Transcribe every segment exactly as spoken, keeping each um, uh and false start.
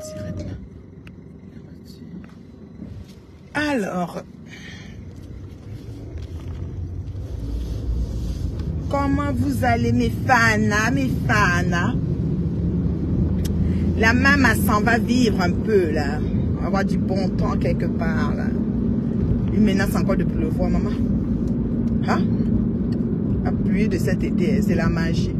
direct là. Alors, comment vous allez mes fans, mes fans? La maman s'en va vivre un peu là. On va avoir du bon temps quelque part là. Une menace encore de pleuvoir, maman. Hein? La pluie de cet été, c'est la magie.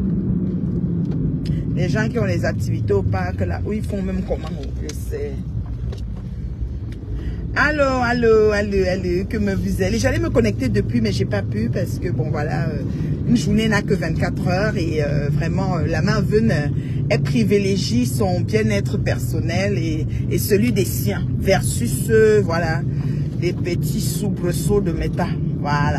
Les gens qui ont les activités au parc là, où ils font même comment, je sais. Allô, allô, allô, allô, que me vous allez? J'allais me connecter depuis, mais j'ai pas pu parce que bon voilà, euh, une journée n'a que vingt-quatre heures et euh, vraiment euh, la main veut elle privilégie son bien-être personnel et, et celui des siens versus euh, voilà les petits soubresauts de méta. Voilà.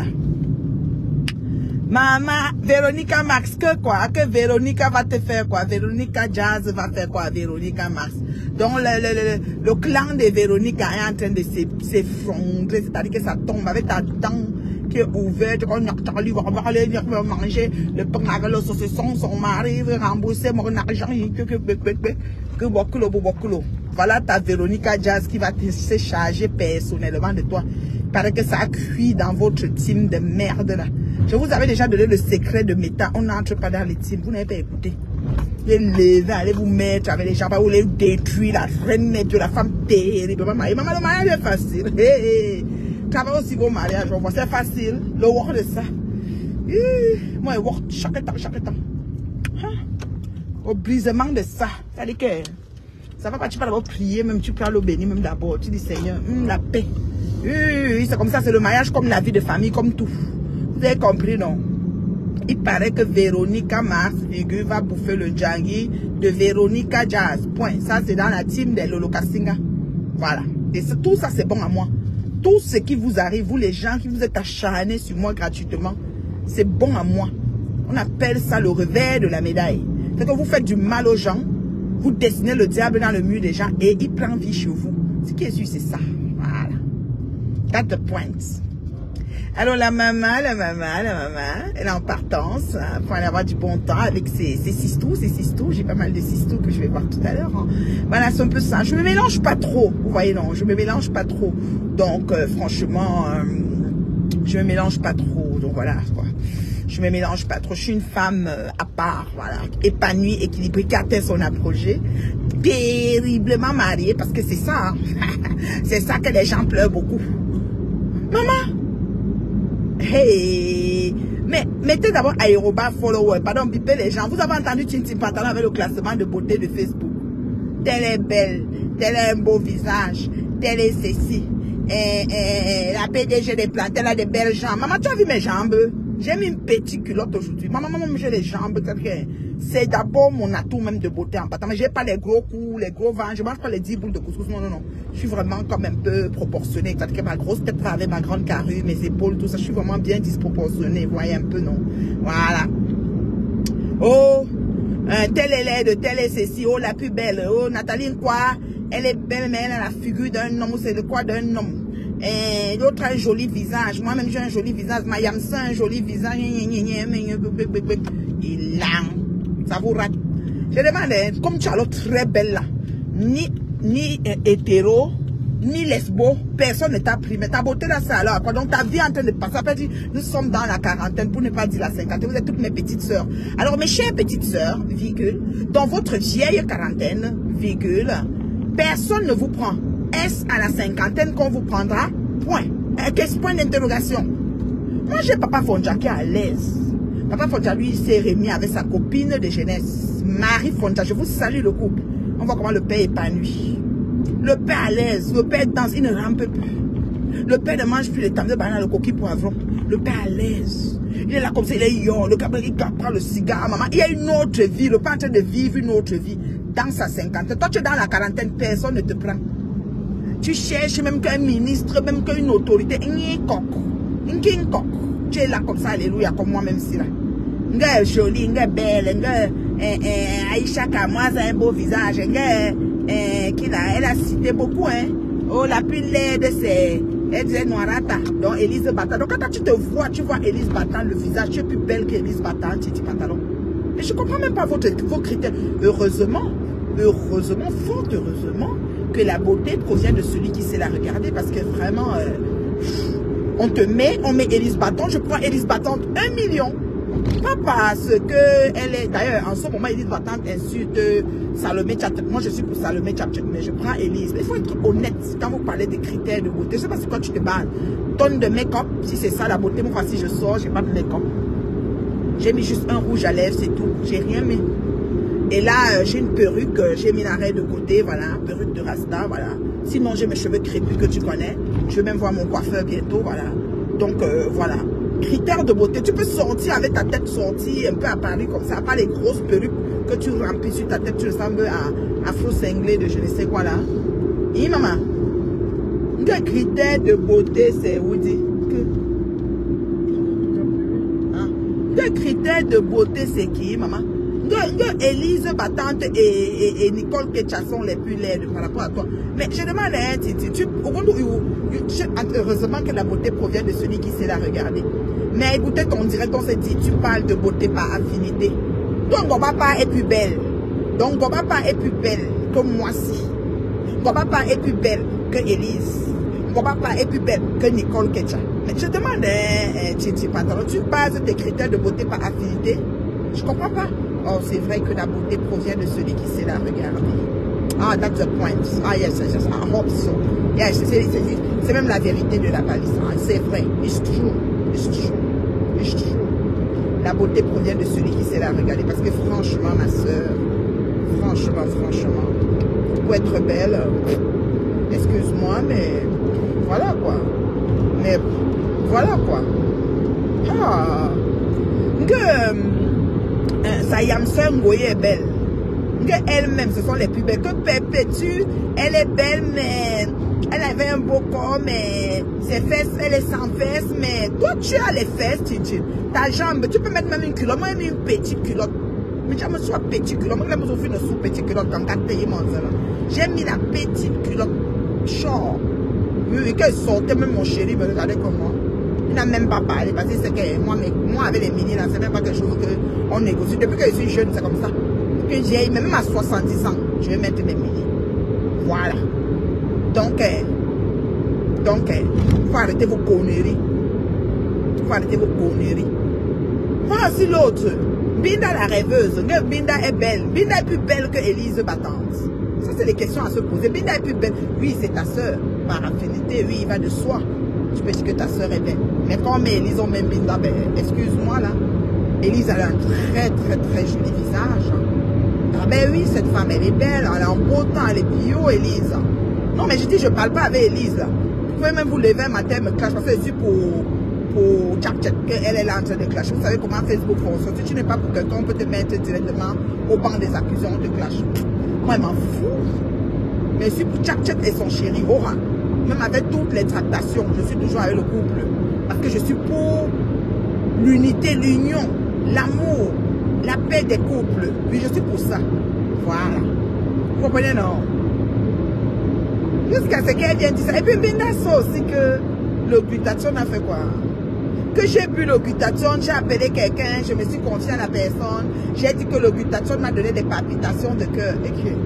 Maman, Véronica Max, que quoi? Que Véronica va te faire quoi? Véronica Jazz va faire quoi? Véronica Max. Donc le, le, le, le clan de Véronica est en train de s'effondrer, c'est-à-dire que ça tombe avec ta dent qui est ouverte, qu'on a lui va aller manger le pain avec le saucisson, son mari veut rembourser mon argent, que que que que que beaucoup beaucoup. Voilà ta Véronica Jazz qui va se charger personnellement de toi. Il paraît que ça a cuit dans votre team de merde là. Je vous avais déjà donné le secret de méta. On n'entre pas dans les teams. Vous n'avez pas écouté. Les lever, allez vous mettre avec les gens, vous les détruire, la reine de la femme terrible. Maman, maman, le mariage est facile. Hey, hey. Travaille aussi vos mariages, on voit, c'est facile. Le work de ça. Hi, moi, je work chaque temps, chaque temps. Hein? Au brisement de ça. C'est-à-dire que ça va pas, tu peux d'abord prier, même tu prends l'eau bénie, même d'abord. Tu dis, Seigneur, hum, la paix. Hi, c'est comme ça, c'est le mariage comme la vie de famille, comme tout. Vous avez compris, non? Il paraît que Véronica Mars, virgule, va bouffer le Djangi de Véronica Jazz. Point. Ça, c'est dans la team des Lolo Cassinga. Voilà. Et tout ça, c'est bon à moi. Tout ce qui vous arrive, vous les gens qui vous êtes acharnés sur moi gratuitement, c'est bon à moi. On appelle ça le revers de la médaille. C'est que vous faites du mal aux gens, vous dessinez le diable dans le mur des gens et il prend vie chez vous. Ce qui est sûr, c'est ça. Voilà. That's the point. Alors la maman, la maman, la maman, elle est en partance hein, pour aller avoir du bon temps avec ses, ses sistous, ses sistous. J'ai pas mal de sistous que je vais voir tout à l'heure. Hein. Voilà, c'est un peu ça. Je me mélange pas trop, vous voyez non, je me mélange pas trop. Donc euh, franchement, euh, je me mélange pas trop. Donc voilà quoi. Je me mélange pas trop. Je suis une femme euh, à part, voilà, épanouie, équilibrée, qui atteint son apogée, terriblement mariée parce que c'est ça. Hein. C'est ça que les gens pleurent beaucoup. Maman. Hey, mais mettez d'abord aérobat follower, pardon, bipez les gens. Vous avez entendu Tintin Pantalon avec le classement de beauté de Facebook. Telle est belle, tel est un beau visage, telle est ceci. Et, et, la P D G des plans, elle a des belles jambes. Maman, tu as vu mes jambes? J'ai mis une petite culotte aujourd'hui. Maman, maman, j'ai les jambes. C'est d'abord mon atout même de beauté en partant. Mais j'ai pas les gros coups, les gros vents. Je mange pas les dix boules de couscous. Non, non, non. Je suis vraiment comme un peu proportionnée. C'est-à-dire que ma grosse tête va avec ma grande carrure, mes épaules, tout ça. Je suis vraiment bien disproportionnée. Vous voyez un peu, non? Voilà. Oh, euh, telle est laide, telle est ceci. Oh, la plus belle. Oh, Nathalie, quoi? Elle est belle, mais elle a la figure d'un homme. C'est de quoi d'un homme? Et l'autre a un joli visage. Moi-même, j'ai un joli visage. Mayam, c'est un joli visage. Il a. Ça vous rate. Je demande, comme tu as l'autre très belle là, ni, ni euh, hétéro, ni lesbo, personne ne t'a pris. Mais ta beauté là, c'est alors quoi? Donc ta vie est en train de passer. Après, nous sommes dans la quarantaine, pour ne pas dire la cinquantaine. Vous êtes toutes mes petites sœurs. Alors, mes chères petites sœurs, virgule, dans votre vieille quarantaine, virgule, personne ne vous prend. Est-ce à la cinquantaine qu'on vous prendra? Point. Qu'est-ce point d'interrogation? Moi, j'ai Papa Fonja qui est à l'aise. Papa Fonja, lui, il s'est remis avec sa copine de jeunesse, Marie Fonja. Je vous salue le couple. On voit comment le père est épanoui. Le père à l'aise. Le père danse, il ne rampe plus. Le père ne mange plus les tables de banane, le coquille poivron. Le père à l'aise. Il est là comme ça, il est yon. Le cabri, il prend le cigare, maman. Il y a une autre vie. Le père est en train de vivre une autre vie. Dans sa cinquantaine. Toi, tu es dans la quarantaine, personne ne te prend. Tu cherches même qu'un ministre, même qu'une autorité. Tu es là comme ça, alléluia, comme moi-même si là. Nga est jolie, nga est belle, nga Aïcha Kamoise a un beau visage, nga elle a cité beaucoup, hein. Oh, la plus laide, c'est, elle disait Noirata, donc Élise Batan. Donc quand tu te vois, tu vois Élise Batan, le visage, tu es plus belle qu'Élise Batan, Titi Pantalon. Mais je ne comprends même pas votre, vos critères. Heureusement, heureusement, fort heureusement, que la beauté provient de celui qui sait la regarder. Parce que vraiment, euh, on te met, on met Élise Battante. Je prends Élise Battante un million. Pas parce que elle est... D'ailleurs, en ce moment, Élise Battante insulte Salomé Tchatchek. Moi, je suis pour Salomé Tchatchek, mais je prends Élise. Mais il faut être honnête quand vous parlez des critères de beauté. Je ne sais pas c'est quoi tu te bases. Tonne de make-up, si c'est ça la beauté. Moi, si je sors, j'ai pas de make-up. J'ai mis juste un rouge à lèvres, c'est tout. J'ai rien mis. Et là, euh, j'ai une perruque, euh, j'ai mis l'arrêt de côté, voilà, perruque de Rasta, voilà. Sinon, j'ai mes cheveux crépus que tu connais. Je vais même voir mon coiffeur bientôt, voilà. Donc, euh, voilà. Critères de beauté, tu peux sortir avec ta tête sortie, un peu à Paris comme ça, pas les grosses perruques que tu remplis sur ta tête, tu ressembles à afro-cinglé de je ne sais quoi là. Et maman, le critère de beauté, c'est où dit que... Hein? Le critère de beauté, c'est qui, maman? Élise Battante et, et, et Nicole Ketcha sont les plus laides par rapport à toi. Mais je demande à un Titi, tu, au fond, heureusement que la beauté provient de celui qui sait la regarder. Mais écoutez ton direct, on s'est dit, tu parles de beauté par affinité. Donc, Gobapa est plus belle. Donc, Gobapa est plus belle que moi-ci. Gobapa est plus belle que Élise. Gobapa est plus belle que Nicole Ketcha. Mais je demande à un Titi, tu bases tes critères de beauté par affinité? Je comprends pas. Oh, c'est vrai que la beauté provient de celui qui sait la regarder. Ah, that's the point. Ah, yes, yes, yes. I hope so. Yes, c'est même la vérité de la palisse. C'est vrai. It's true. It's true. It's true. La beauté provient de celui qui sait la regarder. Parce que franchement, ma soeur, franchement, franchement, pour être belle, excuse-moi, mais voilà quoi. Mais voilà quoi. Ah. Que... Sa Yamseur Ngoye est belle. Elle-même, ce sont les plus belles. Que Perpétue, elle est belle, mais elle avait un beau corps, mais ses fesses, elle est sans fesses, mais toi, tu as les fesses, Titi. Ta jambe, tu peux mettre même une culotte. Moi, j'ai mis une petite culotte. Mais j'ai mis une petite culotte. Moi, j'ai mis une sous-petite culotte comme j'ai mis la petite culotte. Chort. Oui, qu'elle sortait, même mon chéri me regardait comme moi. Il n'a même pas parlé parce que c'est que moi, mais, moi avec les mini là, c'est même pas quelque chose qu'on négocie. Depuis que je suis jeune, c'est comme ça. Que j'ai, même à soixante-dix ans, je vais mettre mes mini. Voilà. Donc, euh, donc, il euh, faut arrêter vos conneries. Il faut arrêter vos conneries. Voici l'autre. Binda la rêveuse. Binda est belle. Binda est plus belle que Élise Battante. Ça, c'est les questions à se poser. Binda est plus belle. Oui, c'est ta soeur. Par affinité, oui, il va de soi. Tu peux dire que ta soeur est belle. Mais quand Élise ont même Binda, ben, excuse-moi là. Élise a un très très très joli visage. Ah ben oui, cette femme elle est belle, elle est en beau temps, elle est bio, Élise. Non mais je dis, je parle pas avec Élise là. Vous pouvez même vous lever un matin, me clasher, parce que je suis pour, pour Tchatchek, qu'elle est là en train de clasher. Vous savez comment Facebook fonctionne. Si tu n'es pas pour quelqu'un, on peut te mettre directement au banc des accusés, on te clash. Moi, je m'en fous. Mais je suis pour Tchatchek et son chéri, Aura. Même avec toutes les tractations, je suis toujours avec le couple. Parce que je suis pour l'unité, l'union, l'amour, la paix des couples. Oui, je suis pour ça. Voilà. Vous comprenez, non? Jusqu'à ce qu'elle vienne dire ça. Et puis, Binda ça aussi que le glutathione a fait quoi? Que j'ai bu le glutathione, j'ai appelé quelqu'un, je me suis confié à la personne. J'ai dit que le glutathione m'a donné des palpitations de cœur. Et que...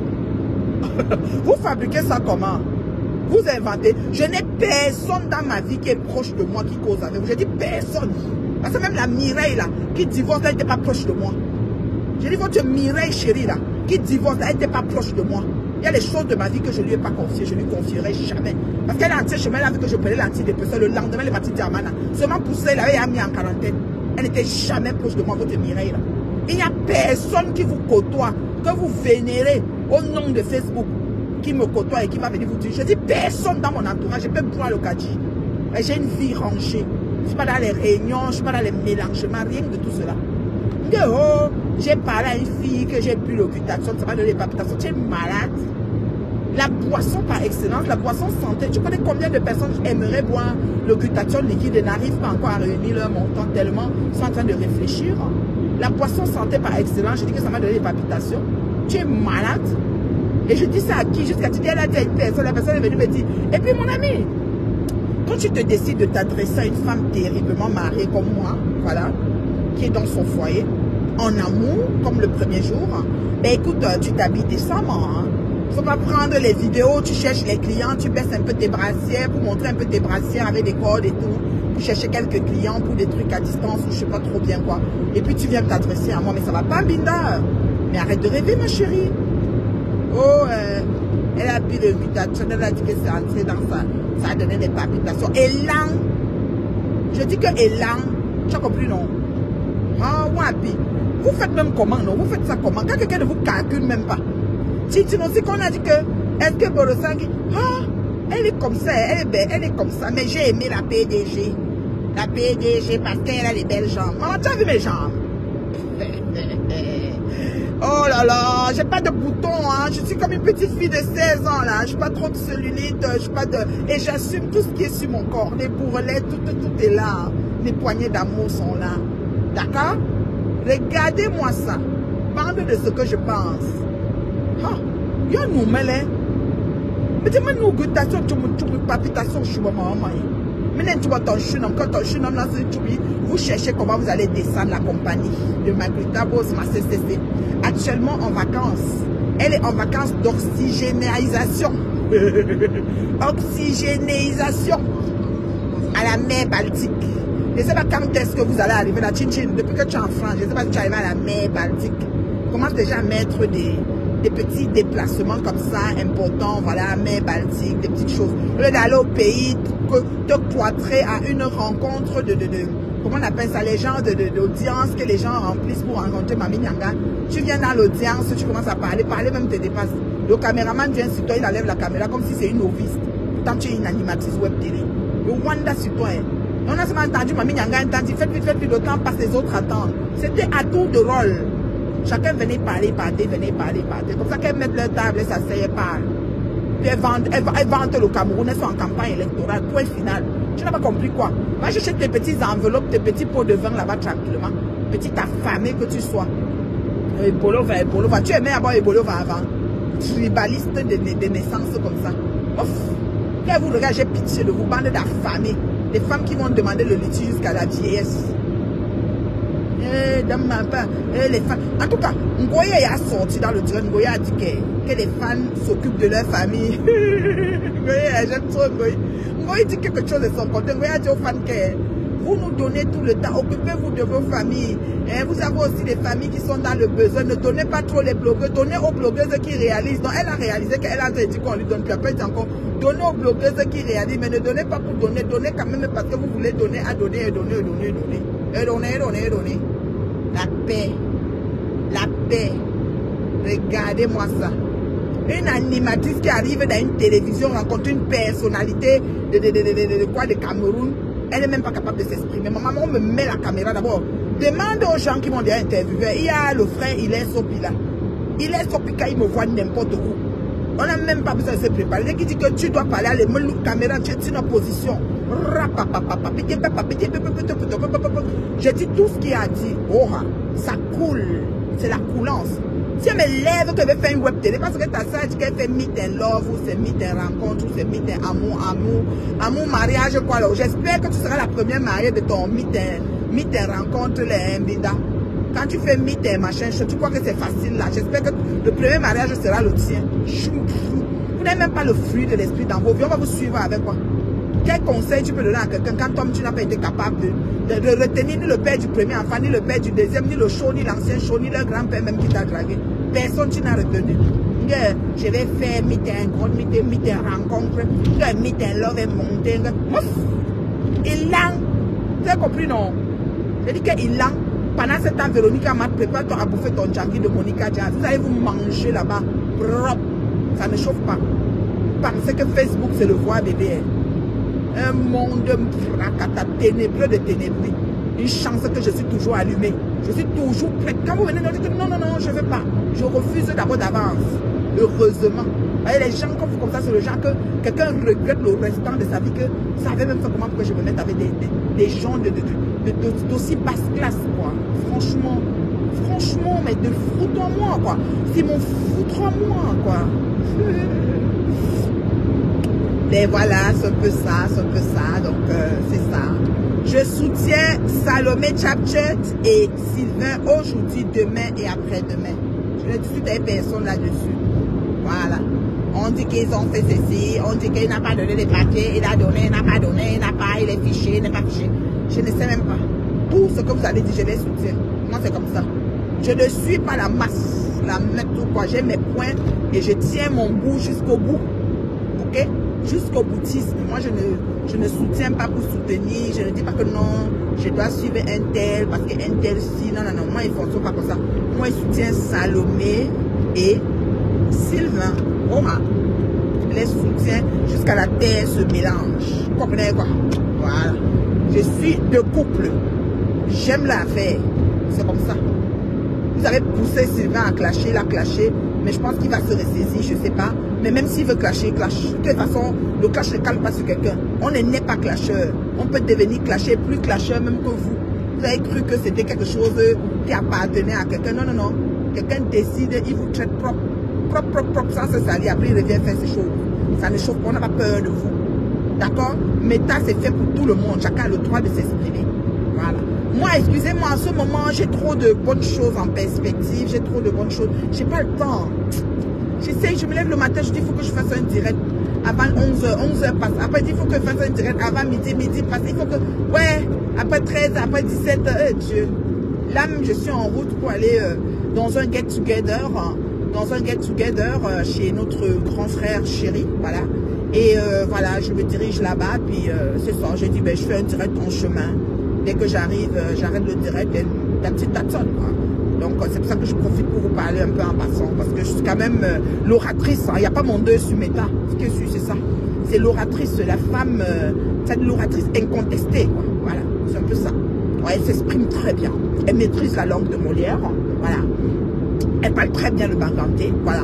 Vous fabriquez ça comment? Vous inventez. Je n'ai personne dans ma vie qui est proche de moi qui cause avec vous. Je dis personne. Parce que même la Mireille là, qui divorce, elle n'était pas proche de moi. Je dis votre Mireille chérie là, qui divorce, elle n'était pas proche de moi. Il y a des choses de ma vie que je ne lui ai pas confiées, je ne lui confierai jamais. Parce qu'elle est en chemin, elle a vu que je prenais l'antidépresseur. Le lendemain, elle est partie Diamana. Seulement pour ça, elle avait mis en quarantaine. Elle n'était jamais proche de moi, votre Mireille là. Il n'y a personne qui vous côtoie, que vous vénérez au nom de Facebook, qui me côtoie et qui va venir vous dire. Je dis personne dans mon entourage, je peux boire le kadi. J'ai une vie rangée. Je ne suis pas dans les réunions, je ne suis pas dans les mélangements, rien de tout cela. Oh, j'ai parlé à une fille que j'ai bu le glutathione, ça m'a donné des palpitations. Tu es malade. La boisson par excellence, la boisson santé. Tu connais combien de personnes aimeraient boire le glutathione liquide et n'arrivent pas encore à réunir leur montant tellement ils sont en train de réfléchir. La boisson santé par excellence, je dis que ça m'a donné des palpitations. Tu es malade. Et je dis ça à qui? Jusqu'à tu dis, elle a dit à une personne, la personne est venue me dire, et puis mon ami, quand tu te décides de t'adresser à une femme terriblement mariée comme moi, voilà, qui est dans son foyer, en amour, comme le premier jour, ben écoute, tu t'habilles décemment. Hein. Il ne faut pas prendre les vidéos, tu cherches les clients, tu baisses un peu tes brassières pour montrer un peu tes brassières avec des cordes et tout. Pour chercher quelques clients pour des trucs à distance ou je sais pas trop bien quoi. Et puis tu viens t'adresser à moi, mais ça va pas, Binda. Mais arrête de rêver, ma chérie. Oh, euh, elle a pris le mutation, elle a dit que c'est entré dans ça. Ça a donné des palpitations. Élan. Je dis que élan. Tu as compris, non? Ah, wapi. Vous faites même comment, non? Vous faites ça comment? Quand quelqu'un ne vous calcule même pas. Titino aussi qu'on a dit que, est-ce que Borosangi, ah, elle est comme ça, elle est belle, elle est comme ça. Mais j'ai aimé la P D G. La P D G parce qu'elle a les belles jambes. Maman, tu as vu mes jambes? Oh là là, j'ai pas de boutons, hein. Je suis comme une petite fille de seize ans, là. Je suis pas trop de cellulite, je suis pas de... Et j'assume tout ce qui est sur mon corps. Les bourrelets, tout, tout, tout est là. Les poignées d'amour sont là. D'accord? Regardez-moi ça. Parle de ce que je pense. Ah, il y a nous, mais mais dis-moi, nous, guttation, tu me palpitation, je suis maman. Maintenant, tu vois ton chunam, quand ton chunam là, vous cherchez comment vous allez descendre la compagnie de Magritta Boss, ma C C C. Actuellement en vacances. Elle est en vacances d'oxygénisation. Oxygénisation à la mer Baltique. Je ne sais pas quand est-ce que vous allez arriver là, Chin Chin, depuis que tu es en France. Je ne sais pas si tu arrives à la mer Baltique. Commence déjà à mettre des, des petits déplacements comme ça, importants, voilà, mer Baltique, des petites choses. Au lieu d'aller au pays, te cloîtrer à une rencontre de, de, de, comment on appelle ça, les gens d'audience que les gens remplissent pour rencontrer Mami Nyanga. Tu viens dans l'audience, tu commences à parler, parler même te dépasse. Le caméraman vient sur toi, il enlève la caméra comme si c'est une novice. Pourtant tu es une animatrice web télé. Le Wanda sur toi. On a seulement entendu Mami Nyanga entendu, faites vite, faites vite, le temps passe, les autres attendent. C'était à tour de rôle. Chacun venait parler, parler, venait parler, parler. Comme ça qu'elles mettent leur table, elles s'asseyent, parlent. Puis elles vendent, elles, elles vantent le Cameroun, elles sont en campagne électorale, point final. Tu n'as pas compris quoi? Va chercher tes petites enveloppes, tes petits pots de vin là-bas tranquillement. Petit affamé que tu sois. Ebola va, Ebola va. Tu aimais avoir Ebola va avant. Tribaliste de, de, de naissance comme ça. Ouf. Quand vous regardez, j'ai pitié de vous, bande d'affamés. Des femmes qui vont demander le litige jusqu'à la vieillesse. Eh, dans ma part, eh, les femmes. En tout cas, Ngoya a sorti dans le direct. Ngoya a dit que, que les fans s'occupent de leur famille. Ngoya, j'aime trop Ngoya. Ngoya dit quelque chose de son côté. Ngoya a dit aux fans que vous nous donnez tout le temps. Occupez-vous de vos familles. Eh, vous avez aussi des familles qui sont dans le besoin. Ne donnez pas trop les blogueurs. Donnez aux blogueuses qui réalisent. Donc, elle a réalisé qu'elle a dit qu'on lui donne. Puis après, encore. Donnez aux blogueuses qui réalisent. Mais ne donnez pas pour donner. Donnez quand même parce que vous voulez donner à donner et donner et donner et donner. Et donner et donner et donner. La paix. La paix. Regardez-moi ça. Une animatrice qui arrive dans une télévision rencontre une personnalité de, de, de, de, de, de quoi de Cameroun. Elle n'est même pas capable de s'exprimer. Ma maman me met la caméra d'abord. Demande aux gens qui m'ont déjà interviewé. Il y a le frère, il est Sopila. Il est Sopika, il me voit n'importe où. On n'a même pas besoin de se préparer. Dès qu'il dit que tu dois parler à la caméra, tu es en opposition. J'ai dit tout ce qu'il a dit. Oh, ça coule. C'est la coulance. Si elle me lève que je vais faire une web télé, parce que ta sœur dit qu'elle fait meet and love, ou c'est meet and rencontre, ou c'est meet and amour, amour, amour, mariage, quoi. J'espère que tu seras la première mariée de ton meet and, meet and rencontre, les Mbida. Quand tu fais meet and machin, tu crois que c'est facile là. J'espère que le premier mariage sera le tien. Vous n'avez même pas le fruit de l'esprit dans vos vies. On va vous suivre avec quoi? Quel conseil tu peux donner à quelqu'un quand toi tu n'as pas été capable de, de, de retenir ni le père du premier enfant, ni le père du deuxième, ni le chaud, ni l'ancien chaud, ni le grand-père même qui t'a dragué? Personne tu n'as retenu. Je vais faire meet and grande, meet and, meet and rencontre, meet and love et monter. Ouf! Il l'a. Tu as compris non? Je dis qu'il l'a. Pendant ce temps, Véronique Amat, prépare-toi à bouffer ton djangi de Monica Jazz. Vous allez vous manger là-bas. Propre. Ça ne chauffe pas. Pensez que Facebook, c'est le voie bébé. Un monde fracata, ténébreux de ténébreux. Une chance que je suis toujours allumée. Je suis toujours prête. Quand vous venez, vous dites non, non, non, je ne veux pas. Je refuse d'abord d'avance. Heureusement. Voyez, les gens comme, comme ça, c'est le genre que quelqu'un regrette le restant de sa vie, que ça avait même fait comment pour que je me mette avec des, des, des gens de, de, de, de, d'aussi basse classe, quoi. Franchement, franchement, mais de foutre en moi, quoi. C'est mon foutre en moi, quoi. Mais voilà, c'est un peu ça, c'est un peu ça, donc euh, c'est ça. Je soutiens Salomé Chapchet et Sylvain aujourd'hui, demain et après-demain. Je ne discute avec personne là-dessus. Voilà. On dit qu'ils ont fait ceci, on dit qu'il n'a pas donné les papiers, il a donné, il n'a pas donné, il n'a pas, il est fiché, il n'est pas fiché. Je ne sais même pas. Tout ce que vous allez dire, je les soutiens. Moi, c'est comme ça. Je ne suis pas la masse, la meute ou quoi. J'ai mes points et je tiens mon bout jusqu'au bout. Ok? Jusqu'au boutisme. Moi, je ne, je ne soutiens pas pour soutenir. Je ne dis pas que non, je dois suivre un tel parce qu'un tel si. Non, non, non. Moi, ils ne fonctionnent pas comme ça. Moi, je soutiens Salomé et Sylvain. Oh, les soutiens jusqu'à la terre se mélange. Vous comprenez quoi? Voilà. Je suis de couple. J'aime l'affaire. C'est comme ça. Vous avez poussé Sylvain à clasher, il a clashé. Mais je pense qu'il va se ressaisir, je ne sais pas. Mais même s'il veut clasher, il clash. De toute façon, le clash ne calme pas sur quelqu'un. On n'est pas clasheur. On peut devenir clasher, plus clasheur même que vous. Vous avez cru que c'était quelque chose qui appartenait à quelqu'un. Non, non, non. Quelqu'un décide, il vous traite propre. Propre, propre, propre, sans se salir. Après, il revient faire ses choses. Ça ne chauffe pas, on n'a pas peur de vous. D'accord? Méta, c'est fait pour tout le monde. Chacun a le droit de s'exprimer. Voilà. Moi, excusez-moi, en ce moment, j'ai trop de bonnes choses en perspective. J'ai trop de bonnes choses. J'ai pas le temps. J'essaie, je me lève le matin, je dis, il faut que je fasse un direct avant onze heures. onze heures passe. Après, il faut que je fasse un direct avant midi, midi passe. Il faut que, ouais, après treize, après dix-sept heures. Eh, Dieu. Là, même, je suis en route pour aller euh, dans un get-together. Hein, dans un get-together euh, chez notre grand frère chéri. Voilà. Et euh, voilà, je me dirige là-bas. Puis euh, ce soir, j'ai dit, ben, je fais un direct en chemin. Dès que j'arrive, euh, j'arrête le direct et la petite tatonne. Donc, euh, c'est pour ça que je profite pour vous parler un peu en passant. Parce que je suis quand même euh, l'oratrice. Il hein. n'y a pas mon deux sur Méta. Ce que je suis, c'est ça. C'est l'oratrice, la femme, euh, c'est l'oratrice incontestée. Quoi. Voilà, c'est un peu ça. Ouais, elle s'exprime très bien. Elle maîtrise la langue de Molière. Voilà. Elle parle très bien le banganté. Voilà.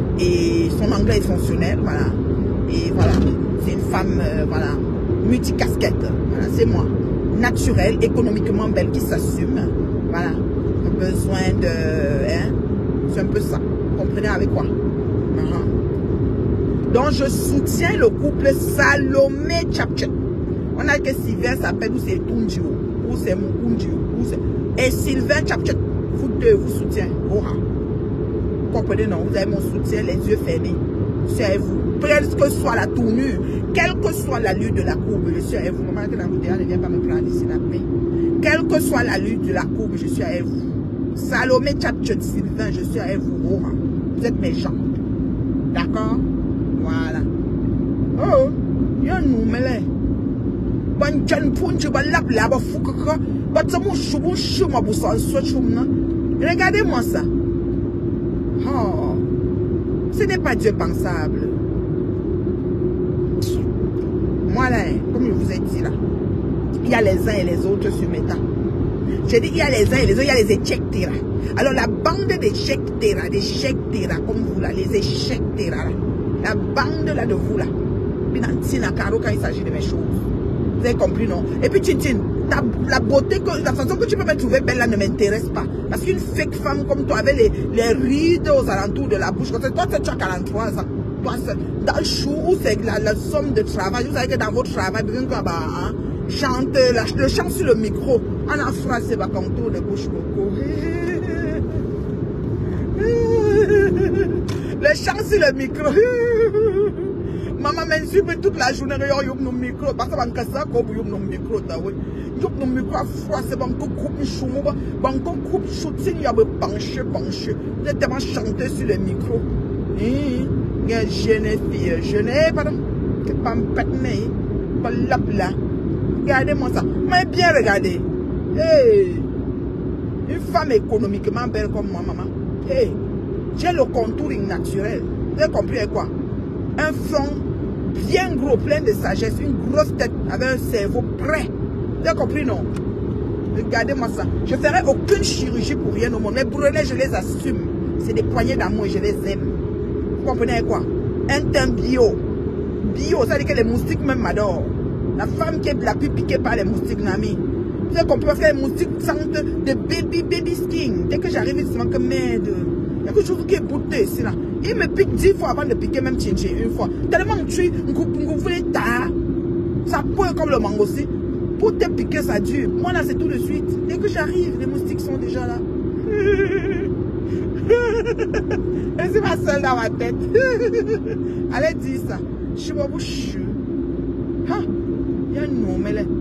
Et son anglais est fonctionnel. Voilà. Et voilà. C'est une femme, euh, voilà, multicasquette. Voilà, c'est moi. Naturelle, économiquement belle, qui s'assume. Voilà. Besoin de... Hein, c'est un peu ça. Vous comprenez avec quoi? uh-huh. Donc, je soutiens le couple Salomé Chapchet. On a que Sylvain s'appelle ou c'est Tundio, ou c'est Mukundio, ou c'est... Et Sylvain Chapchet, vous deux, vous soutiens. Aura. Vous comprenez, non? Vous avez mon soutien, les yeux fermés. Je suis avec vous. Quelle que soit la tournure, quelle que soit la lutte de la courbe, je suis avec vous. Maman, que la vidéo ne vient pas me prendre ici la paix. Quelle que soit la lutte de la courbe, je suis avec vous. Salomé Chapchet Sylvain, je suis avec vous. Aura. Vous êtes mes gens. D'accord? Voilà. Oh, il y a un numéro. Regardez-moi ça. Oh, ce n'est pas Dieu pensable. Moi là, comme je vous ai dit là, il y a les uns et les autres sur Méta. J'ai dit il y a les uns et les autres, il y a les échecs terra. Alors la bande d'échecs terra, d'échecs terra comme vous là, les échecs terra, la bande là de vous là, quand il s'agit de mes choses. Vous avez compris, non? Et puis, Tintine, la beauté, que, la façon que tu peux me trouver belle là ne m'intéresse pas. Parce qu'une fake femme comme toi, avec les, les rides aux alentours de la bouche, toi, tu as quarante-trois ans. Toi, dans le jour où c'est la, la somme de travail, vous savez que dans votre travail, hein, chante, la, le chant sur le micro, en en phrase, c'est pas contour de bouche coco. Le chant sur le micro. Maman m'insulte toute la journée, yo yo no micro, parce que ban kasa ko yo no micro ta we. Yo no micro fois c'est ban ko groupe choumo, ban ko groupe shooting ya be pencher pencher. Vous êtes tellement chanter sur le micro. Hein, gars jeune fille, jeune pardon. Que pas me pétner. Pas là là. Regardez-moi ça. Mais bien regardez. Hey. Une femme économiquement belle comme moi maman. Hey. J'ai le contouring naturel. Vous avez compris quoi? Un front bien gros, plein de sagesse, une grosse tête avec un cerveau prêt. Vous avez compris, non? Regardez-moi ça. Je ne ferai aucune chirurgie pour rien au monde. Mes brûlés, je les assume. C'est des poignées d'amour et je les aime. Vous comprenez quoi? Un teint bio. Bio, ça veut dire que les moustiques même m'adorent. La femme qui est la plus piquée par les moustiques, Nami. Vous avez compris? Parce que les moustiques sentent de baby, baby skin. Dès que j'arrive, ils se manquent merde. Il y a quelque chose qui est bouté ici là. Il me pique dix fois avant de piquer même Tchinché une fois. Tellement que tu es, ça peut comme le mango aussi. pour te piquer, ça dure. Moi, là, c'est tout de suite. Dès que j'arrive, les moustiques sont déjà là. Je suis pas seule dans ma tête. Allez, dis ça. Je suis pas bouche. Il y a un nom, mais là.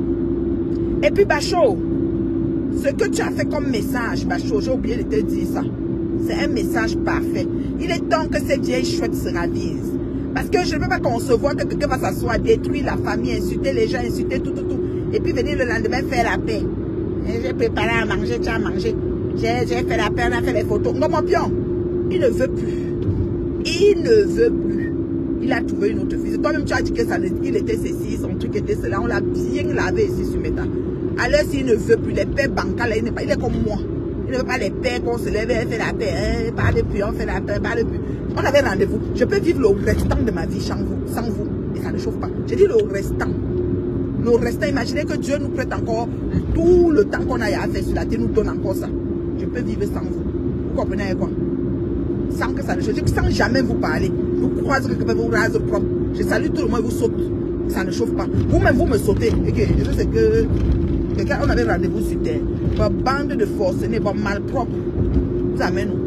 Et puis, Bacho, ce que tu as fait comme message, Bacho, j'ai oublié de te dire ça. C'est un message parfait. Il est temps que ces vieilles chouettes se ravisent. Parce que je ne peux pas concevoir que quelqu'un va s'asseoir, détruire la famille, insulter les gens, insulter tout, tout, tout. Et puis venir le lendemain faire la paix. J'ai préparé à manger, tu as mangé. J'ai fait la paix, on a fait les photos. Non, mon pion, il ne veut plus. Il ne veut plus. Il a trouvé une autre fille. Toi-même, tu as dit que ça, il était ceci, son truc était cela. On l'a bien lavé ici sur Meta. Alors, s'il ne veut plus les paix bancales, il n'est pas, il est comme moi. Il ne veut pas les paix qu'on se lève et fait la paix. Hein, pas depuis, on fait la paix, pas depuis. On avait rendez-vous. Je peux vivre le restant de ma vie sans vous, sans vous. Et ça ne chauffe pas. J'ai dit le restant. Le restant, imaginez que Dieu nous prête encore tout le temps qu'on a à faire sur la terre, nous donne encore ça. Je peux vivre sans vous. Vous comprenez quoi? Sans que ça ne chauffe. Sans jamais vous parler. Vous croisez que quelqu'un vous rase propre. Je salue tout le monde, vous saute. Ça ne chauffe pas. Vous-même, vous me sautez. Et que je sais que quelqu'un, on avait rendez-vous sur terre. Ma bande de forcenés, bon malpropre. Vous amenez nous.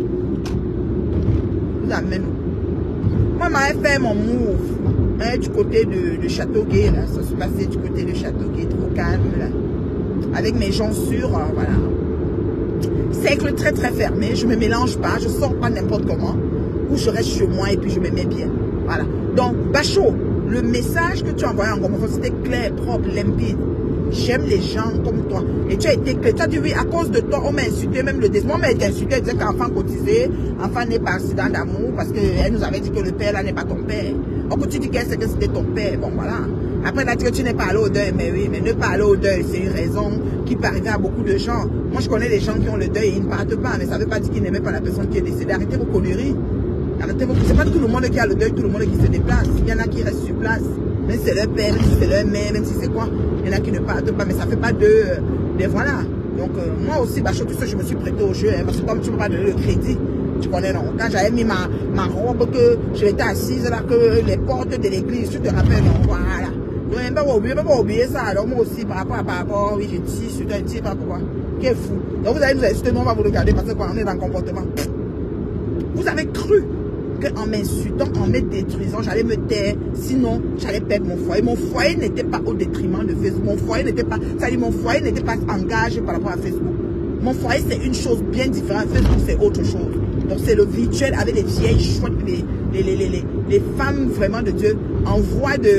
Vous amenez nous. Moi, j'ai fait mon move hein, du côté de, de Châteauguay. Là. Ça se passait du côté de Châteauguay, trop calme. Là. Avec mes gens sûrs, euh, voilà. Cercle très très fermé. Je ne me mélange pas. Je ne sors pas n'importe comment. Ou je reste chez moi et puis je me mets bien. Voilà. Donc, Bacho, le message que tu as envoyé en commençant, c'était clair, propre, limpide. J'aime les gens comme toi. Et tu as été clair. Tu as dit oui, à cause de toi, on m'a insulté, même le décès. Moi, on m'a insulté, elle disait qu'enfant cotisé, enfant né par accident d'amour, parce qu'elle nous avait dit que le père là n'est pas ton père. Donc, tu dis qu'elle sait que c'était ton père. Bon, voilà. Après, elle a dit que tu n'es pas allé au deuil. Mais oui, mais ne pas aller au deuil, c'est une raison qui peut arriver à beaucoup de gens. Moi, je connais les gens qui ont le deuil et ils ne partent pas. Mais ça ne veut pas dire qu'ils n'aimaient pas la personne qui est décédée. Arrêtez vos conneries. Arrêtez vos... C'est pas tout le monde qui a le deuil, tout le monde qui se déplace. Il y en a qui restent sur place. Même si c'est leur père, même si c'est leur mère, même si c'est quoi. Il y en a qui ne partent pas. Mais ça ne fait pas de... de voilà. Donc, euh, moi aussi, bah, je, je me suis prêté au jeu. Hein, parce que comme tu ne peux pas donner le crédit, tu connais, non. Quand j'avais mis ma, ma robe, que j'étais assise là, que les portes de l'église, tu te rappelles, non. Voilà. Donc, il ne faut pas oublier, pas oublier ça. Alors, moi aussi, par rapport à par rapport, oui, j'ai dit, je te dis, pas pourquoi. Quel fou. Donc, vous allez nous insulter, nous, on va vous regarder parce qu'on est dans le comportement. Vous avez cru en m'insultant, en me détruisant, j'allais me taire, sinon j'allais perdre mon foyer. Mon foyer n'était pas au détriment de Facebook. Mon foyer n'était pas, ça dit, mon foyer n'était pas engagé par rapport à Facebook. Mon foyer, c'est une chose bien différente. Facebook, c'est autre chose. Donc, c'est le virtuel avec les vieilles chouettes, les, les, les, les, les, les femmes vraiment de Dieu en voie de...